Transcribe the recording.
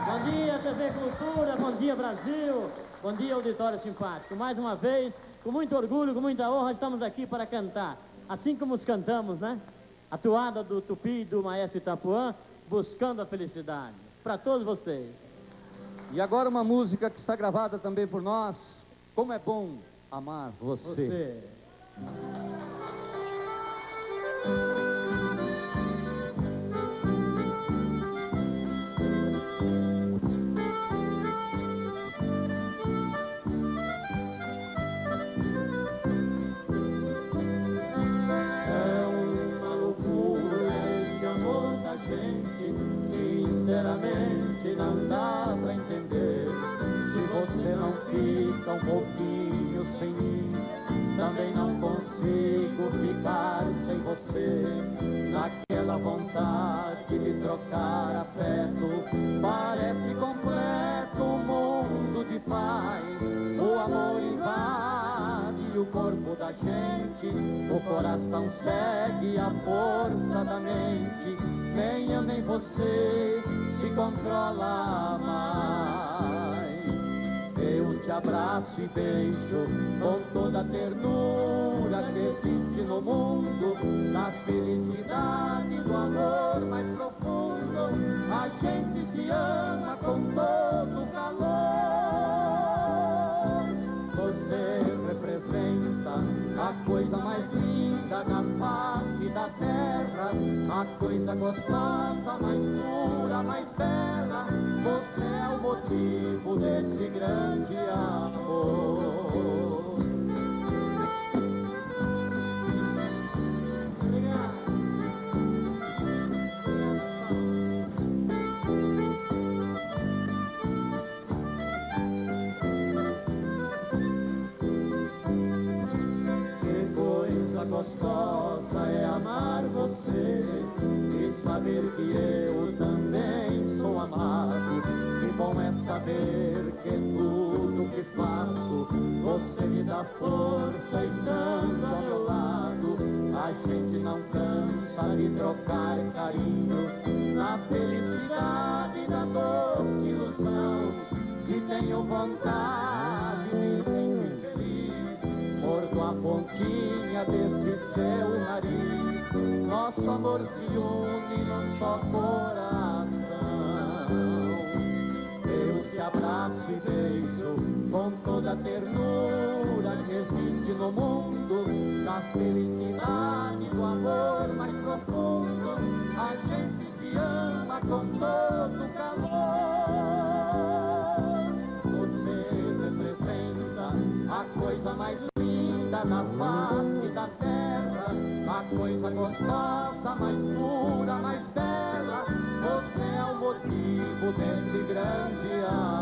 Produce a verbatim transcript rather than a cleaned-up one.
Bom dia, T V Cultura, bom dia, Brasil, bom dia, auditório simpático. Mais uma vez, com muito orgulho, com muita honra, estamos aqui para cantar. Assim como os cantamos, né? A toada do Tupi e do Maestro Itapuã, Buscando a Felicidade. Para todos vocês. E agora uma música que está gravada também por nós. Como é bom amar você. Você. Sinceramente não dá pra entender. Se você não fica um pouquinho sem mim, também não consigo ficar sem você. Naquela vontade de trocar afeto, parece completo um mundo de paz. O amor invade o corpo da gente, o coração segue a força da mente. Nem eu nem você se controla mais. Eu te abraço e beijo com toda a ternura que existe no mundo. Na felicidade do amor mais profundo, a gente se ama com todo o calor. Você representa a coisa mais linda na face da terra, a coisa gostosa, mais pura, mais bela. Você é o motivo desse grande amor. Gostosa é amar você e saber que eu também sou amado. Que bom é saber que tudo que faço você me dá força estando ao meu lado. A gente não cansa de trocar carinho na felicidade da doce ilusão. Se tenho vontade de sentir feliz, mordo a pontinha desse seu nariz. Nosso amor se une num só coração. Eu te abraço e beijo com toda a ternura que existe no mundo. Na felicidade do amor mais profundo, a gente se ama com todo o calor. Você representa a coisa mais linda na face da terra, a coisa gostosa, mais pura, mais bela. Você é o motivo desse grande amor.